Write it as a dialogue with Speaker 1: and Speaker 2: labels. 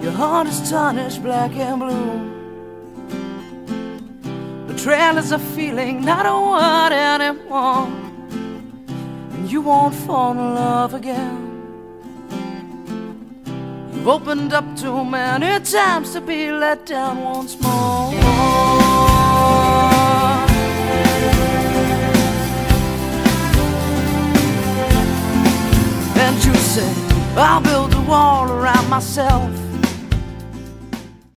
Speaker 1: Your heart is tarnished black and blue. Betrayal is a feeling, not a word anymore, and you won't fall in love again. You've opened up too many times to be let down once more. And you say, I'll build a wall around myself,